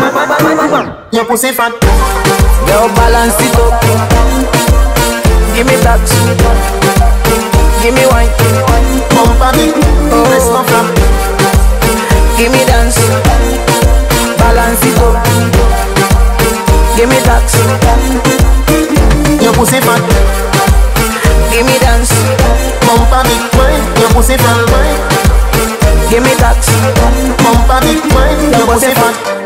Your pussy fat. Girl, balance it up. Give me that. Give me wine. Bumper big, press no flap. Give me dance. Balance it up. Give me that. Your pussy fat. Give me dance. Bumper big, wine. Your pussy fat, wine. Give me that. Bumper big, wine. Your pussy fat.